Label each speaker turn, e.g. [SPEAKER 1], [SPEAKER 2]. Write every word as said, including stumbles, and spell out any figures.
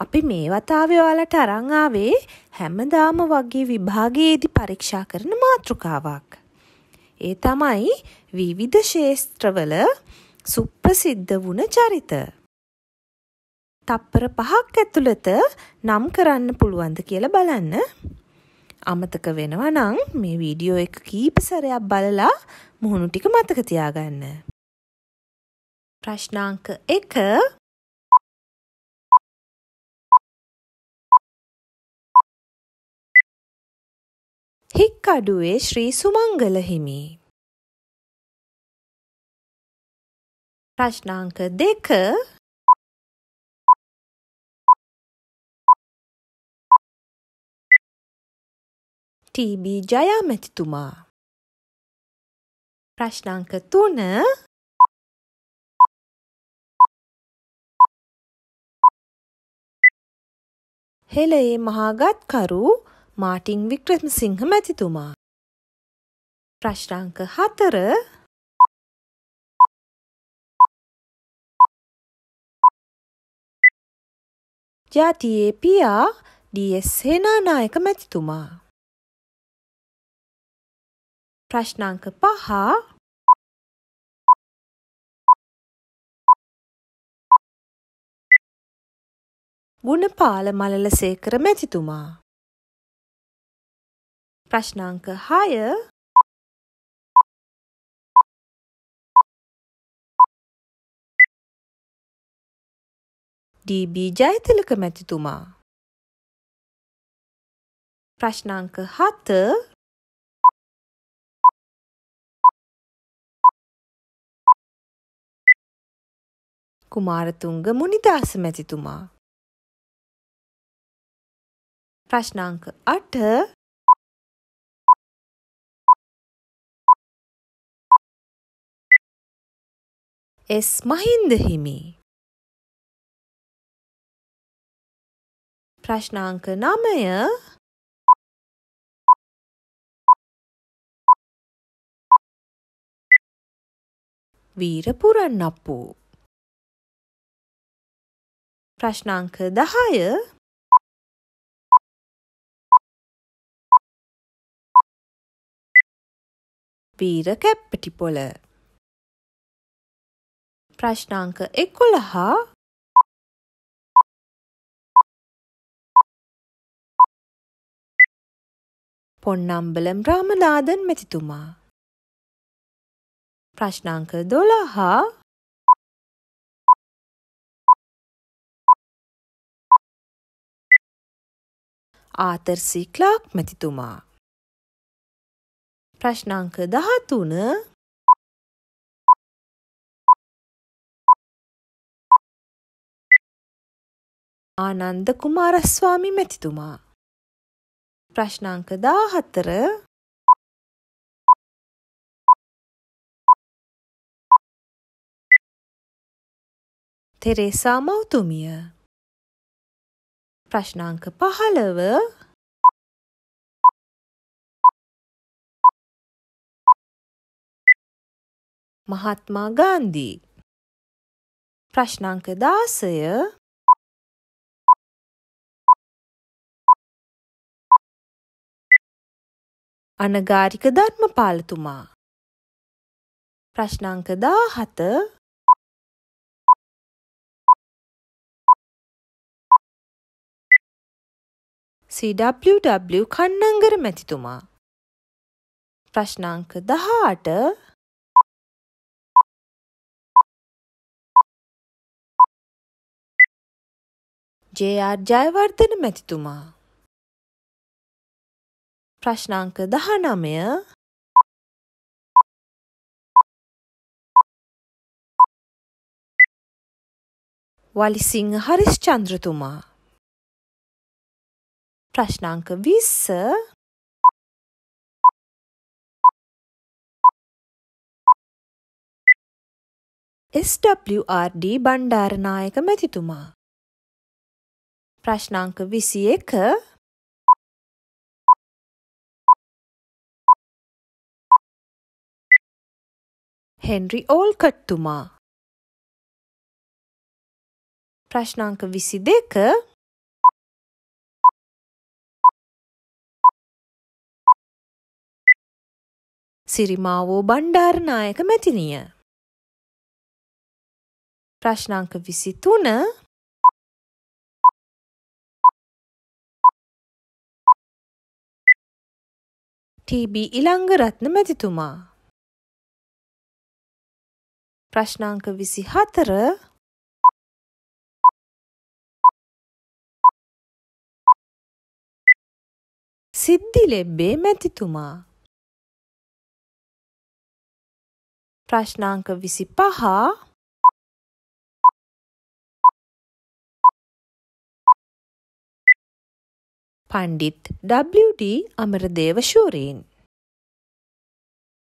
[SPEAKER 1] අපි මේ වතාවේ ඔයාලට අරන් ආවේ හැමදාම වගේ විභාගයේදී පරීක්ෂා කරන මාතෘකාවක්. ඒ තමයි විවිධ ශාස්ත්‍රවල සුප්‍රසිද්ධ වුණ චරිත. තප්පර පහක් ඇතුළත නම් කරන්න පුළුවන්ද කියලා බලන්න. අමතක වෙනවා නම් මේ වීඩියෝ එක කීප සැරයක් බලලා මුහුණු ටික මතක තියාගන්න. ප්‍රශ්නාංක එක. හික්කඩුවේ ශ්‍රී සුමංගල හිමි. ප්‍රශ්නාංක දෙක. ටී.බී. ජයා මැතිතුමා. ප්‍රශ්නාංක තුන. හෙළයේ මහාගත්කරු මාටින් වික්‍රමසිංහ මැතිතුමා. ප්‍රශ්නාංක හතර. ජාතියේ පියා ඩී.එස්. සේනානායක මැතිතුමා. ප්‍රශ්නාංක පහ. ගුණපාල මලලසේකර මැතිතුමා. ප්‍රශ්නාංක හය. ඩී.බී. ජයතිලක මැතිතුමා. ප්‍රශ්නාංක හත. කුමාරතුංග මුනිදාස මැතිතුමා. ප්‍රශ්නාංක අට. එස්. මහින්ද හිමි. ප්‍රශ්නාංක නවය. වීර පුරන්නප්පු. ප්‍රශ්නාංක දහය. වීර කැප්පටිපොළ. ප්‍රශ්නාංක එකොළහ. පොන්නම්බලම් රාමනාදන් මැතිතුමා. ප්‍රශ්නාංක දොළහ. ආතර් සී ක්ලාක් මැතිතුමා. ප්‍රශ්නාංක දහතුන. ආනන්ද කුමාරස්වාමි මැතිතුමා. ප්‍රශ්නාංක දාහතර. තෙරේසා මෞතුමිය. ප්‍රශ්නාංක පහළව. මහත්මා ගාන්ධී. ප්‍රශ්නාංක දාසය. අනගාරික ධර්මපාලතුමා. ප්‍රශ්නාංක දාහත. සී ඩබ්ලිව් ඩබ්ලිව් කන්නංගර මැතිතුමා. ප්‍රශ්නාංක දහඅට. ජේ ආර් ජයවර්ධන මැතිතුමා. ප්‍රශ්නාංක දහනවය. වලිසිංහ හරිස්චන්ද්‍රතුමා. ප්‍රශ්නාංක විස්ස. S W R D Bandaranaike මැතිතුමා. ප්‍රශ්නාංක විසි එක. හෙන්රි ඕල්කට්තුමා. ප්‍රශ්නාංක විසි දෙක. සිරිමාවෝ බණ්ඩාරනායක මැතිනිය. ප්‍රශ්න අංක විසිතුන. ටී.බී. ඉලංගරත්න මැතිතුමා. ප්‍රශ්න අංක විසිහතර. සිද්ධිලෙබ්බේ මැතිතුමා. ප්‍රශ්න අංක විසිපහ. පණ්ඩිත් ඩබ්ලිව්.ඩී. අමරදේව ශූරීන්.